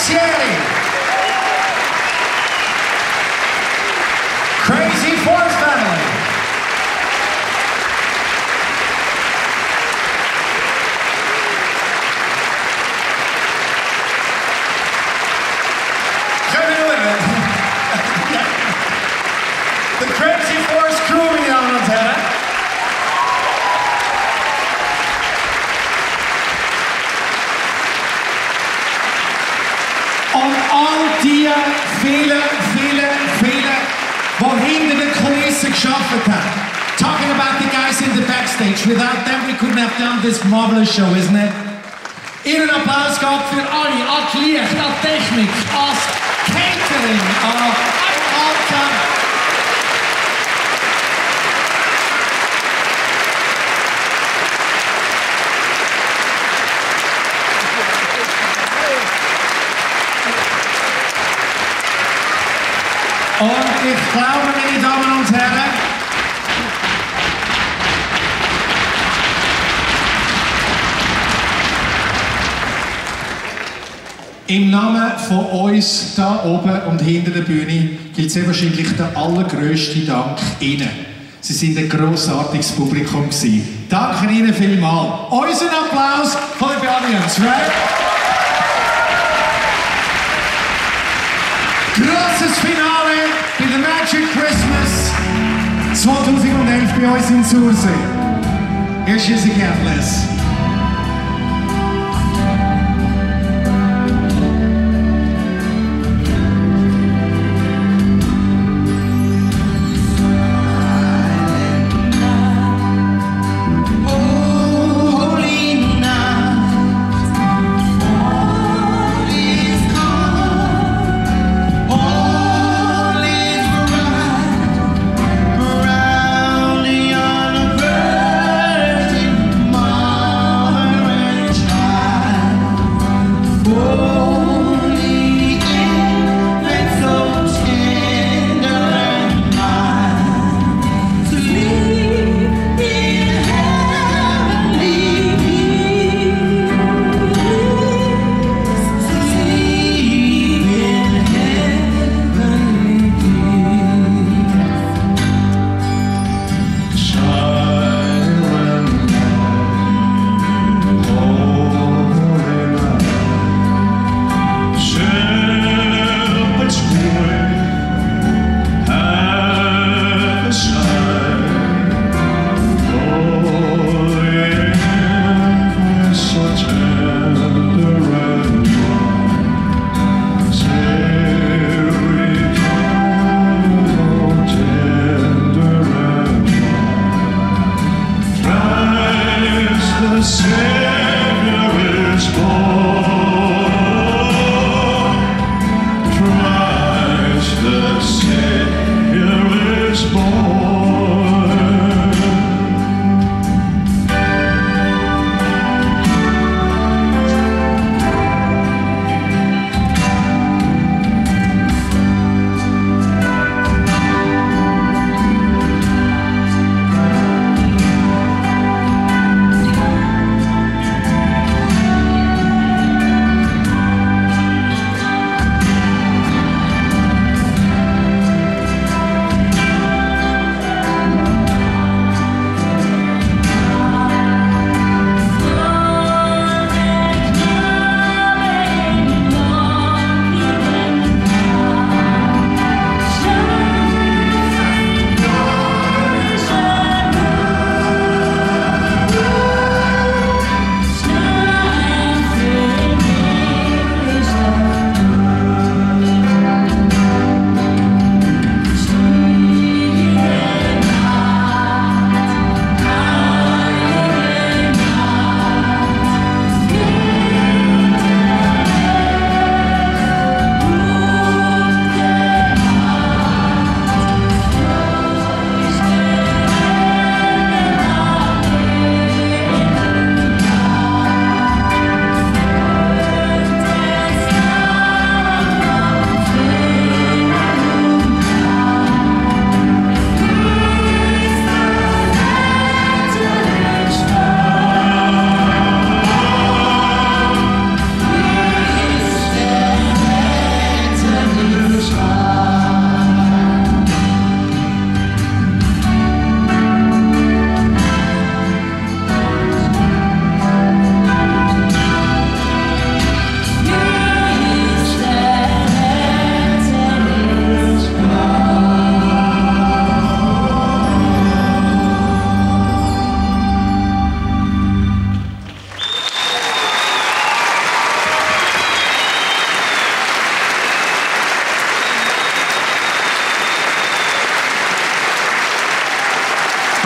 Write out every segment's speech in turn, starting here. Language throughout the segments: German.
Thierry. Crazy Force Family. The Crazy Force Crew, meine Damen und Herren. Und all die vielen, die hinter den Kulissen gearbeitet haben. Talking about the guys in the backstage. Without them, we couldn't have done this marvelous show, isn't it? Ihnen Applaus geht für alle, an die Licht, an die Technik, ans Catering, an Alter. Und ich glaube, meine Damen und Herren, im Namen von uns da oben und hinter der Bühne gilt sehr wahrscheinlich der allergrößte Dank Ihnen. Sie sind ein grossartiges Publikum gewesen. Danke Ihnen vielmals. Unseren Applaus von der Audience, right? Grosses Finale bei der Magic Christmas 2011 bei uns in Sursee. Hier ist Jesse Gatless. Around the universe.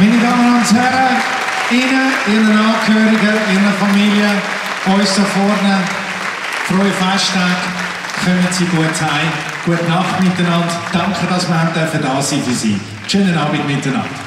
Meine Damen und Herren, Ihnen, Ihren Angehörigen, Ihren Familien, uns da vorne, frohe Festtage, kommen Sie gut heim, gute Nacht miteinander. Danke, dass wir da sein dürfen für Sie. Schönen Abend miteinander.